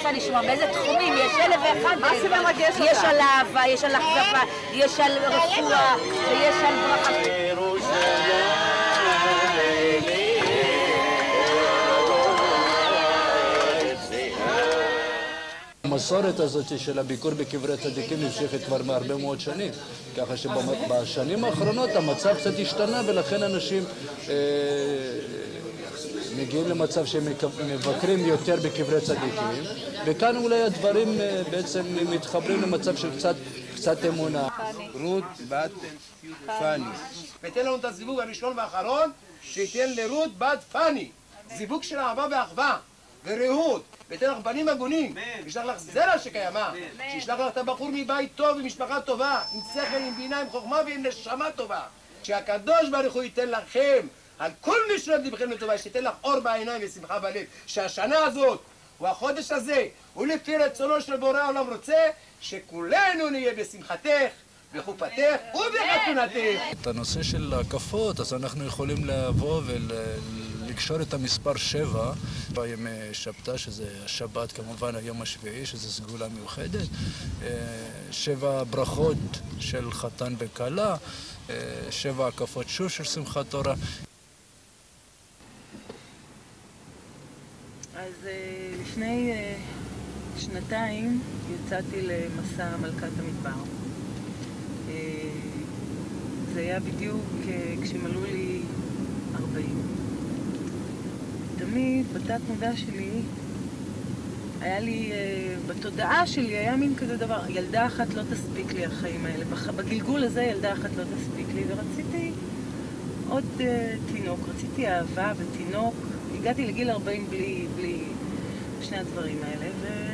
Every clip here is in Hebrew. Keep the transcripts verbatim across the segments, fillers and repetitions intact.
רוצה לשמוע, באיזה תחומים, יש אלף ואחד. מה שמרגש אותה? יש על אהבה, יש על אכזבה, יש על רפואה, ויש על ברכה. המסורת הזאת של הביקור בקברי צדיקים נמשכת כבר מהרבה מאוד שנים, ככה שבשנים האחרונות המצב קצת השתנה ולכן אנשים אה, מגיעים למצב שהם מבקרים יותר בקברי צדיקים, וכאן אולי הדברים אה, בעצם מתחברים למצב של קצת, קצת אמונה. רות בת פני. ותן לנו את הזיווג הראשון והאחרון, שייתן לרות בת פני. זיווג של אהבה ואחווה ורעות. ותן לך בנים הגונים, וישלח לך זרע שקיימה, שישלח לך את הבחור מבית טוב, עם משפחה טובה, עם שכל, עם בינה, עם חוכמה ועם נשמה טובה. שהקדוש ברוך הוא ייתן לכם, על כל מי שרב לבכם לטובה, שייתן לך אור בעיניים ושמחה בלב, שהשנה הזאת, או החודש הזה, הוא לפי רצונו של בורא העולם רוצה, שכולנו נהיה בשמחתך, בחופתך ובחתונתך. את הנושא של הקפות, אז אנחנו יכולים לבוא ול... לקשור את המספר שבע בימי שבתא, שזה השבת כמובן היום השביעי, שזה סגולה מיוחדת, שבע ברכות של חתן וכלה, שבע הקפות שוב של שמחת תורה. אז לפני שנתיים יצאתי למסע מלכת המדבר. זה היה בדיוק כשמלאו לי ארבעים. תמיד בתת מודע שלי, היה לי, בתודעה שלי היה מין כזה דבר, ילדה אחת לא תספיק לי החיים האלה. בגלגול הזה ילדה אחת לא תספיק לי, ורציתי עוד uh, תינוק, רציתי אהבה ותינוק. הגעתי לגיל ארבעים בלי, בלי שני הדברים האלה,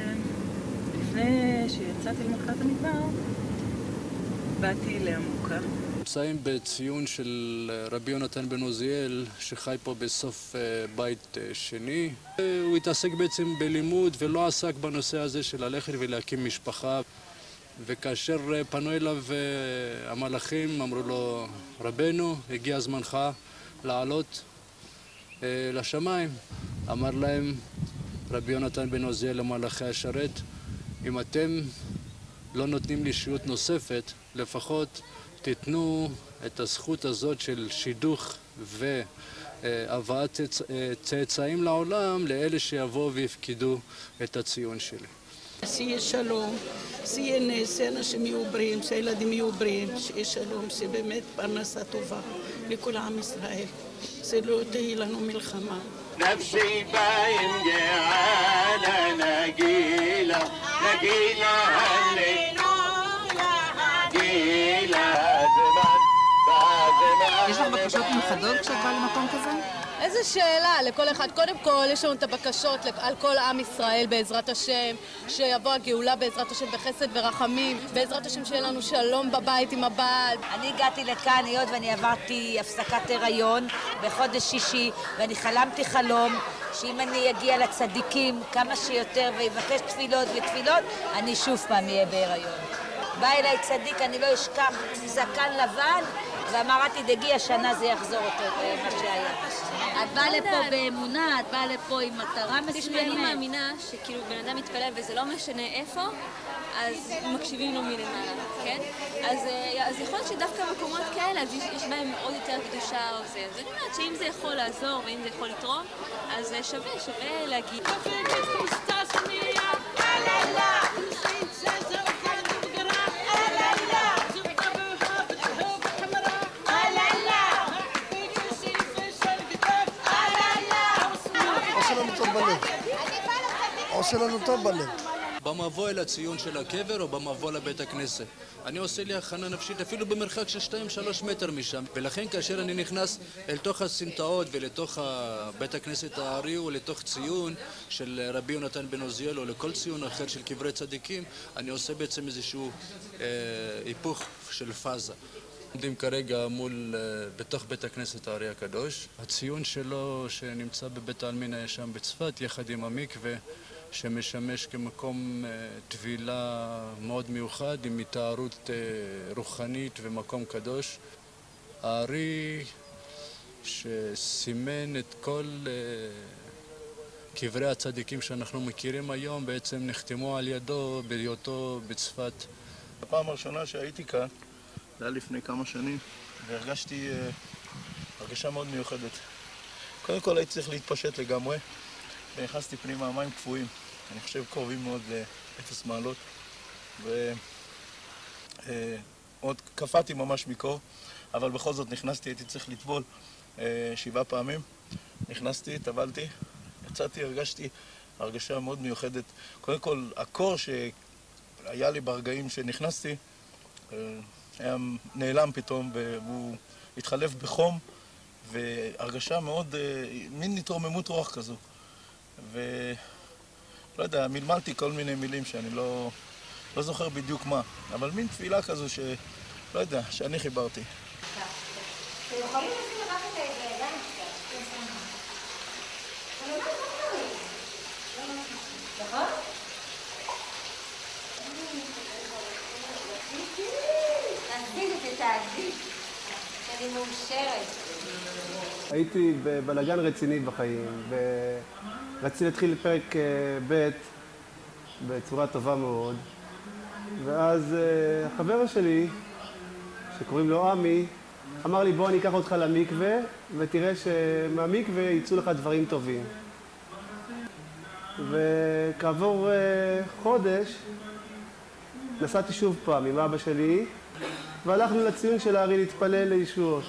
ולפני שיצאתי למלכת המדבר, באתי לעמוקה. נמצאים בציון של רבי יונתן בן עוזיאל, שחי פה בסוף בית שני. הוא התעסק בעצם בלימוד ולא עסק בנושא הזה של ללכת ולהקים משפחה. וכאשר פנו אליו המלאכים, אמרו לו, רבנו, הגיע זמנך לעלות לשמיים. אמר להם רבי יונתן בן עוזיאל למלאכי השרת, אם אתם לא נותנים לי שהות נוספת, לפחות תיתנו את הזכות הזאת של שידוך והבאת צאצאים לעולם לאלה שיבואו ויפקידו את הציון שלי. שיהיה שלום, שיהיה נס, שאנשים יהיו בריאים, שהילדים יהיו בריאים, שיהיה שלום, שבאמת פרנסה טובה לכל עם ישראל, שלא תהיה לנו מלחמה. נפשי באים גאלה נגילה, נגילה יש לך בקשות מיוחדות כשאת באה למקום כזה? איזה שאלה לכל אחד. קודם כל, יש לנו את הבקשות על כל עם ישראל בעזרת השם, שיבוא הגאולה בעזרת השם בחסד ורחמים, בעזרת השם שיהיה לנו שלום בבית עם הבעל. אני הגעתי לכאן היות ואני עברתי הפסקת הריון בחודש שישי, ואני חלמתי חלום שאם אני אגיע לצדיקים כמה שיותר ויבקש תפילות ותפילות, אני שוב פעם אהיה בהיריון. בא אליי צדיק, אני לא אשכח, זקן לבן, ואמרתי, דגי השנה זה יחזור אותו, מה שהיה. את באה לפה באמונה, את באה לפה עם מטרה מסוימת. תשמעי, אני מאמינה שכאילו בן אדם מתפלל וזה לא משנה איפה, אז מקשיבים לו מלמעלה, כן? אז, אז יכול להיות שדווקא מקומות כאלה, אז יש, יש בהם עוד יותר קדושה או זה. אז אני אומרת שאם זה יכול לעזור ואם זה יכול לתרום, אז שווה, שווה להגיד. עושה לנו טוב בלב. במבוא אל הציון של הקבר או במבוא לבית הכנסת. אני עושה לי הכנה נפשית אפילו במרחק של שתיים שלוש מטר משם. ולכן כאשר אני נכנס אל תוך הסמטאות ולתוך בית הכנסת הארי או לתוך ציון של רבי יונתן בן עוזיאל או לכל ציון אחר של קברי צדיקים, אני עושה בעצם איזשהו אה, היפוך של פאזה. עומדים כרגע מול, בתוך בית הכנסת הארי הקדוש. הציון שלו שנמצא בבית העלמין הישן בצפת, יחד עם המקווה, שמשמש כמקום טבילה מאוד מיוחד, עם התארות רוחנית ומקום קדוש. הארי שסימן את כל קברי הצדיקים שאנחנו מכירים היום בעצם נחתמו על ידו בהיותו בצפת. הפעם הראשונה שהייתי כאן, זה היה לפני כמה שנים, והרגשתי uh, הרגשה מאוד מיוחדת. קודם כל הייתי צריך להתפשט לגמרי, ונכנסתי פנימה, המים קפואים, אני חושב קרובים מאוד לאפס מעלות, ועוד uh, קפאתי ממש מקור, אבל בכל זאת נכנסתי, הייתי צריך לטבול uh, שבעה פעמים, נכנסתי, טבלתי, יצאתי, הרגשתי הרגשה מאוד מיוחדת. קודם כל, הקור שהיה לי ברגעים שנכנסתי, היה נעלם פתאום, והוא התחלף בחום, והרגשה מאוד, מין התרוממות רוח כזו. ולא יודע, מלמלתי כל מיני מילים שאני לא, לא זוכר בדיוק מה, אבל מין תפילה כזו שלא יודע, שאני חיברתי. אתם יכולים לשים רק את הידיים קצת, נכון? תעזיז את תעזיז, שאני מאושרת. הייתי בבלגן רציני בחיים, ורציתי להתחיל פרק ב' בצורה טובה מאוד, ואז החבר שלי, שקוראים לו עמי, אמר לי, בוא אני אקח אותך למקווה, ותראה שמהמקווה יצאו לך דברים טובים. וכעבור חודש נסעתי שוב פעם עם אבא שלי, והלכנו לציון של הארי להתפלל לישועות.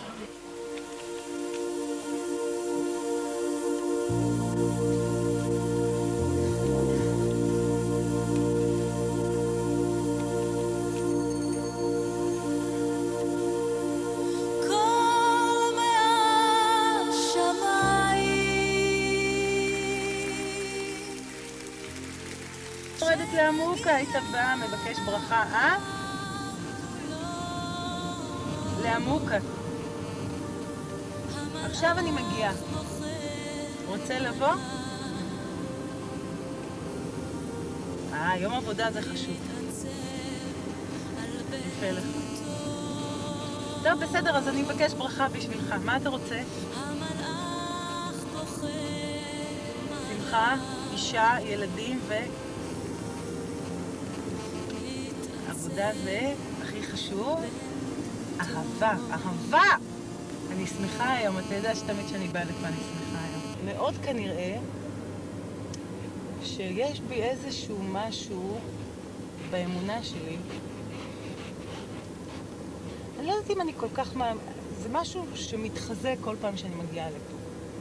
יורדת לעמוקה, היית בא, מבקש ברכה, אה? לעמוקה. עכשיו אני מגיעה. רוצה לבוא? אה, יום עבודה זה חשוב. יפה לך. טוב, בסדר, אז אני מבקש ברכה בשבילך. מה אתה רוצה? שמחה, אישה, ילדים ו... עבודה זה הכי חשוב. אהבה, אהבה! אני שמחה היום, אתה יודע שתמיד שאני באה לפה אני שמחה היום. מאוד כנראה שיש בי איזשהו משהו באמונה שלי. אני לא יודעת אם אני כל כך מה... זה משהו שמתחזק כל פעם שאני מגיעה לפה.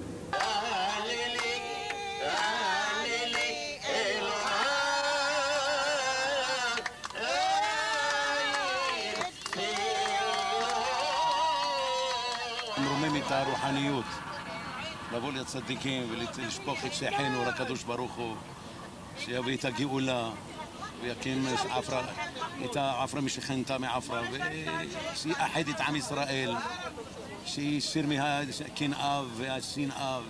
מרומם את הרוחניות, לבוא לצדיקים ולשפוך את שייחנו לקדוש ברוך הוא, שיביא את הגאולה ויקים עפרה, את העפרה משכנתה מעפרה, ושיאחד את עם ישראל, שיסיר מהקנאה והשנאה.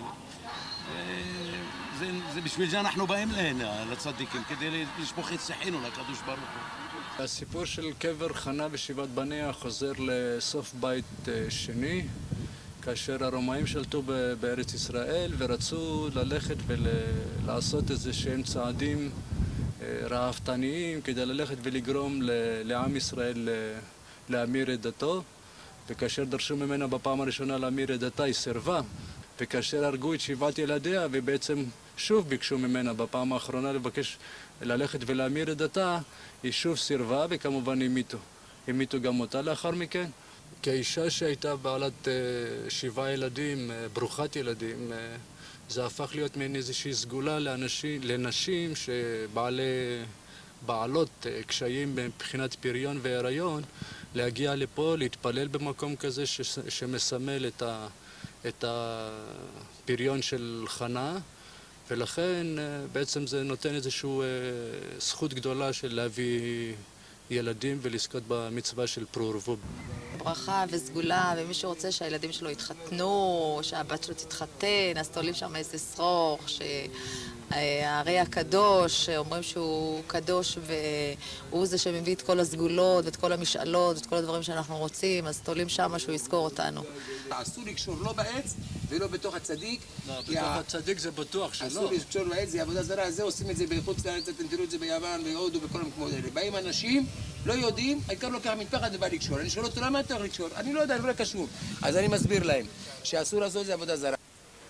זה בשביל זה אנחנו באים להנה, לצדיקים, כדי לשפוך את שייחנו לקדוש ברוך הוא. הסיפור של קבר חנה ושבעת בניה חוזר לסוף בית שני, כאשר הרומאים שלטו בארץ ישראל ורצו ללכת ולעשות איזה שהם צעדים רעבתניים כדי ללכת ולגרום לעם ישראל להמיר את דתו, וכאשר דרשו ממנה בפעם הראשונה להמיר את דתה היא סירבה, וכאשר הרגו את שבעת ילדיה ובעצם שוב ביקשו ממנה בפעם האחרונה לבקש ללכת ולהמיר את דתה, היא שוב סירבה וכמובן המיתו. המיתו גם אותה לאחר מכן. כאישה שהייתה בעלת שבעה ילדים, ברוכת ילדים, זה הפך להיות מעין איזושהי סגולה לאנשים, לנשים שבעלי, בעלות קשיים מבחינת פריון והיריון, להגיע לפה, להתפלל במקום כזה ש, שמסמל את, ה, את הפריון של חנה, ולכן בעצם זה נותן איזושהי זכות גדולה של להביא ילדים ולזכות במצווה של פרו ורבו. ברכה וסגולה, ומי שרוצה שהילדים שלו יתחתנו, שהבת שלו תתחתן, אז תולים שם איזה שרוך, שהארי הקדוש, אומרים שהוא קדוש והוא זה שמביא את כל הסגולות ואת כל המשאלות ואת כל הדברים שאנחנו רוצים, אז תולים שם שהוא יזכור אותנו. אסור לקשור לא בעץ ולא בתוך הצדיק. לא, בתוך הצדיק זה בטוח שלא. אסור לקשור לעץ, זה עבודה זרה, זה עושים את זה בחוץ לארץ, אתם תראו את זה ביוון, בהודו, בכל המקומות האלה. באים אנשים, לא יודעים, העיקר לוקח מטפחת ובא לקשור. אני שואל אותו, למה אתה הולך לקשור? אני לא יודע, אני לא קשור. אז אני מסביר להם שאסור לעשות זה עבודה זרה.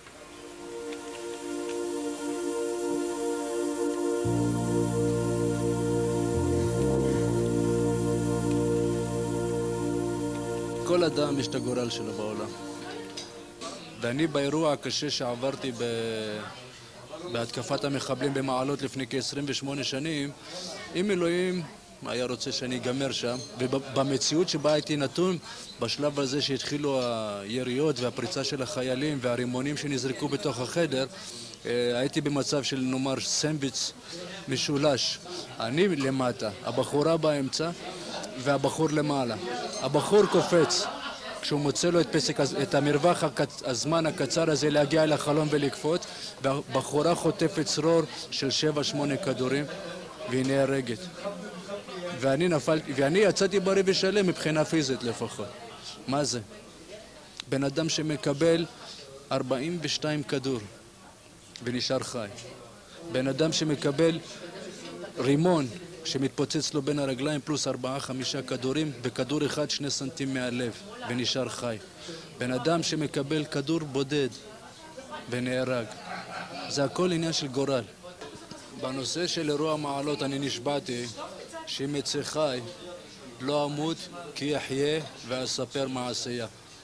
כל אדם יש את הגורל שלו בעולם. ואני באירוע הקשה שעברתי ב... בהתקפת המחבלים במעלות לפני כ-עשרים ושמונה שנים, אם אלוהים היה רוצה שאני אגמר שם, ובמציאות שבה הייתי נתון, בשלב הזה שהתחילו היריות והפריצה של החיילים והרימונים שנזרקו בתוך החדר, הייתי במצב של נאמר סנדוויץ' משולש. אני למטה, הבחורה באמצע והבחור למעלה. הבחור קופץ כשהוא מוצא לו את פסק, את המרווח הקצ... הזמן הקצר הזה להגיע אל החלום ולקפוץ, והבחורה חוטפת צרור של שבע שמונה כדורים והיא נהרגת. ואני נפלתי, ואני יצאתי בריא ושלם מבחינה פיזית לפחות. מה זה? בן אדם שמקבל ארבעים ושתיים כדור ונשאר חי. בן אדם שמקבל רימון שמתפוצץ לו בין הרגליים פלוס ארבעה חמישה כדורים בכדור אחד שני סנטים מהלב ונשאר חי. בן אדם שמקבל כדור בודד ונהרג. זה הכל עניין של גורל. בנושא של אירוע מעלות אני נשבעתי שאם אצא חי לא אמות כי אחיה ואספר מעשייה.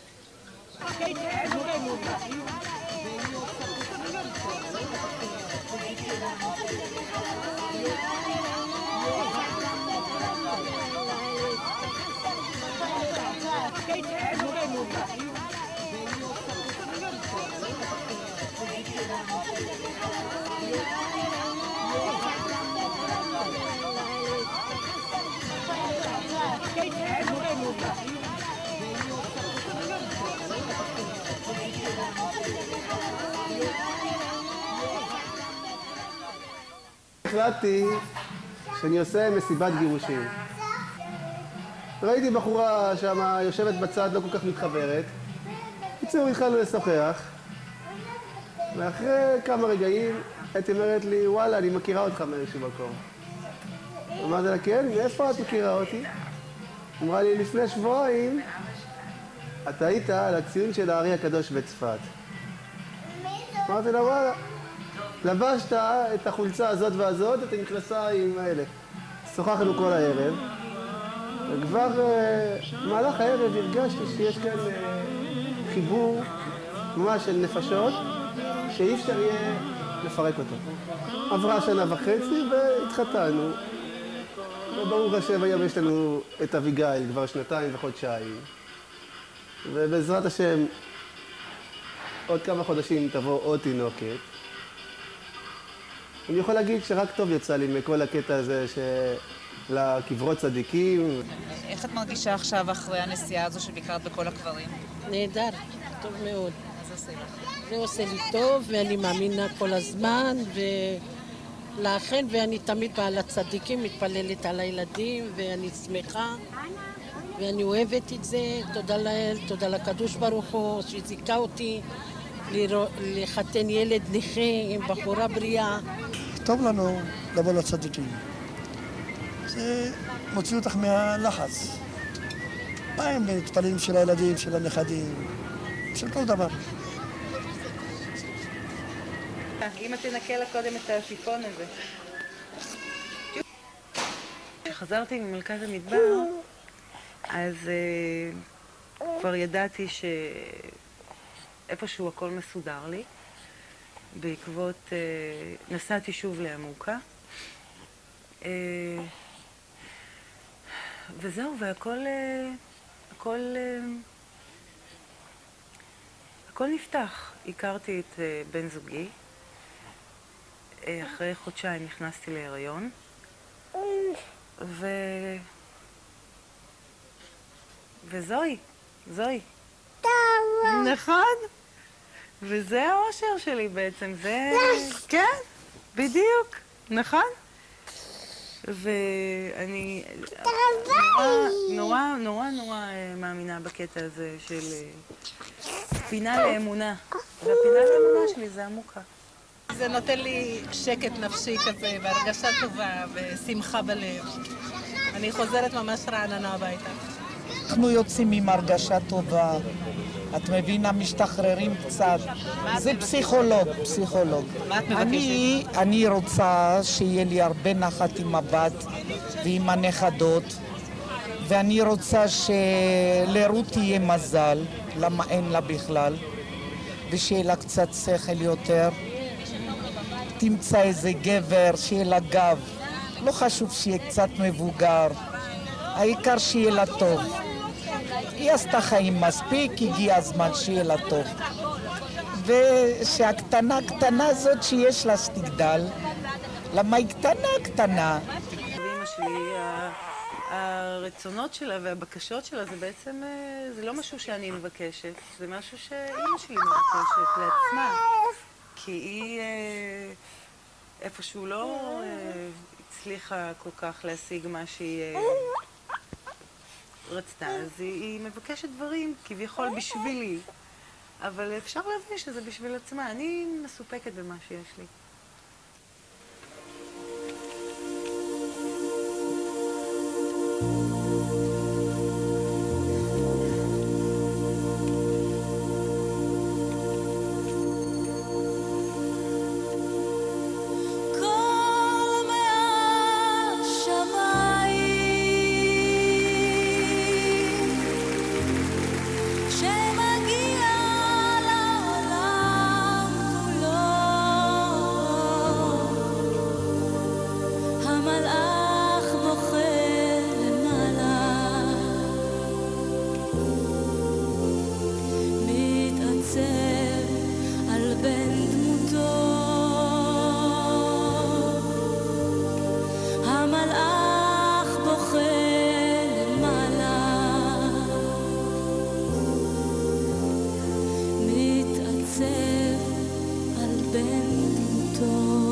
החלטתי שאני עושה מסיבת גירושים. ראיתי בחורה שם יושבת בצד, לא כל כך מתחברת. בקיצור, התחלנו לשוחח. ואחרי כמה רגעים, הייתי אומרת לי, וואלה, אני מכירה אותך מאיזשהו מקום. אמרתי לה, כן, מאיפה את מכירה אותי? אמרה לי, לפני שבועיים, אתה היית על הציון של הארי הקדוש בצפת. אמרתי לה, וואלה, לבשת את החולצה הזאת והזאת, את המכנסיים האלה. שוחחנו כל הערב, וכבר במהלך הערב הרגשתי שיש כאן חיבור ממש של נפשות, שאי אפשר יהיה לפרק אותו. עברה שנה וחצי והתחתנו, וברוך השם היום יש לנו את אביגיל כבר שנתיים וחודשיים. ובעזרת השם עוד כמה חודשים תבוא עוד תינוקת. אני יכול להגיד שרק טוב יצא לי מכל הקטע הזה של הקברות צדיקים. איך את מרגישה עכשיו אחרי הנסיעה הזו שביקרת בכל הקברים? נהדר, טוב מאוד. מה זה עושה לך? זה עושה לי טוב, ואני מאמינה כל הזמן, ולכן, ואני תמיד באה לצדיקים, מתפללת על הילדים, ואני שמחה, ואני אוהבת את זה. תודה לאל, תודה לקדוש ברוך הוא, שזיכה אותי לחתן ילד נכה עם בחורה בריאה. טוב לנו לבוא לצדיקים. זה מוציא אותך מהלחץ. באים להתפללים של הילדים, של הנכדים, של כל דבר. אמא תנקה לה קודם את השיפון הזה. כשחזרתי ממרכז המדבר, אז uh, כבר ידעתי שאיפשהו הכל מסודר לי. בעקבות, uh, נסעתי שוב לעמוקה. Uh, וזהו, והכל, uh, הכל, uh, הכל נפתח. הכרתי את uh, בן זוגי. אחרי חודשיים נכנסתי להיריון, ו... וזוהי, זוהי. נכון? וזה האושר שלי בעצם, זה... כן, בדיוק, נכון? ואני נורא, נורא, נורא מאמינה בקטע הזה של פינה לאמונה. והפינה לאמונה שלי זה עמוקה. זה נותן לי שקט נפשי כזה, והרגשה טובה, ושמחה בלב. אני חוזרת ממש רעננה הביתה. אנחנו יוצאים עם הרגשה טובה. את מבינה, משתחררים קצת. זה פסיכולוג, פסיכולוג. מה את מבקשת? אני, אני רוצה שיהיה לי הרבה נחת עם הבת ועם הנכדות, ואני רוצה שלרות יהיה מזל, למה אין לה בכלל, ושיהיה לה קצת שכל יותר. תמצא איזה גבר שיהיה לה גב, לא חשוב שיהיה קצת מבוגר, העיקר שיהיה לה טוב. היא עשתה חיים מספיק, הגיע הזמן שיהיה לה טוב. ושהקטנה קטנה הזאת שיש לה שתגדל, למה היא קטנה קטנה. ואמא שלי, הרצונות שלה והבקשות שלה זה בעצם, זה לא משהו שאני מבקשת, זה משהו שאמא שלי מבקשת לעצמה. כי היא איפשהו לא הצליחה כל כך להשיג מה שהיא רצתה, אז היא מבקשת דברים כביכול בשבילי, אבל אפשר להבין שזה בשביל עצמה. אני מסופקת במה שיש לי. בן דמותו